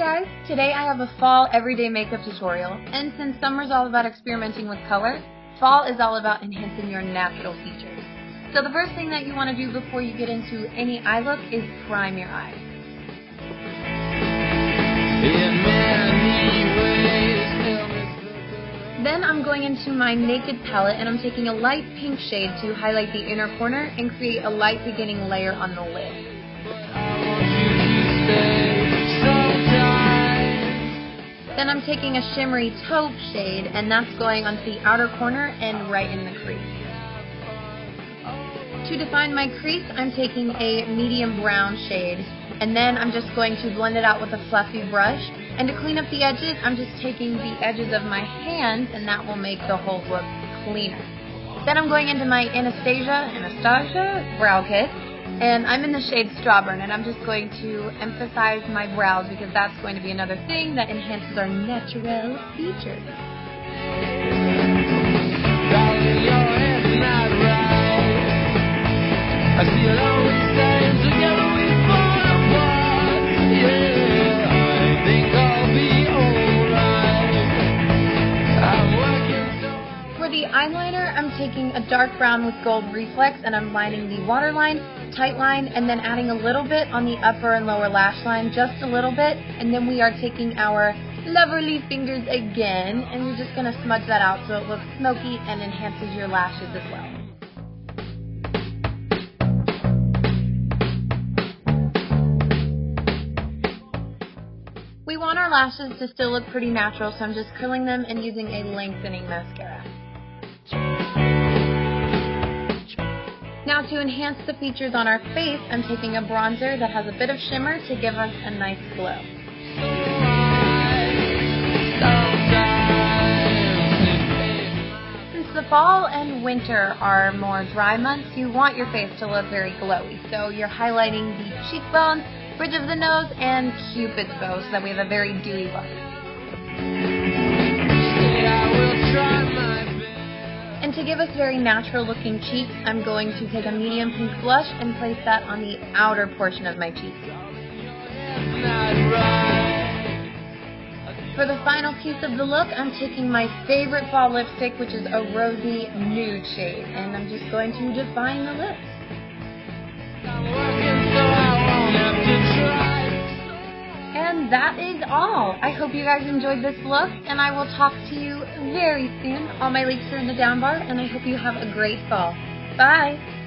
guys! Today I have a fall everyday makeup tutorial, and since summer's all about experimenting with color, fall is all about enhancing your natural features. So the first thing that you want to do before you get into any eye look is prime your eyes. Then I'm going into my Naked palette and I'm taking a light pink shade to highlight the inner corner and create a light beginning layer on the lid. Then I'm taking a shimmery taupe shade and that's going onto the outer corner and right in the crease. To define my crease, I'm taking a medium brown shade and then I'm just going to blend it out with a fluffy brush. And to clean up the edges, I'm just taking the edges of my hands and that will make the whole look cleaner. Then I'm going into my Anastasia brow kit. And I'm in the shade Strawburn, and I'm just going to emphasize my brows because that's going to be another thing that enhances our natural features. For the eyeliner, I'm taking a dark brown with gold reflex, and I'm lining the waterline, tight line, and then adding a little bit on the upper and lower lash line, just a little bit, and then we are taking our lovely fingers again, and we're just going to smudge that out so it looks smoky and enhances your lashes as well. We want our lashes to still look pretty natural, so I'm just curling them and using a lengthening mascara. Now to enhance the features on our face, I'm taking a bronzer that has a bit of shimmer to give us a nice glow. Since the fall and winter are more dry months, you want your face to look very glowy. So you're highlighting the cheekbones, bridge of the nose, and Cupid's bow so that we have a very dewy look. And to give us very natural looking cheeks, I'm going to take a medium pink blush and place that on the outer portion of my cheek. For the final piece of the look, I'm taking my favorite fall lipstick, which is a rosy nude shade, and I'm just going to define the lips. And that is all. I hope you guys enjoyed this look, and I will talk to you very soon. All my links are in the down bar, and I hope you have a great fall. Bye!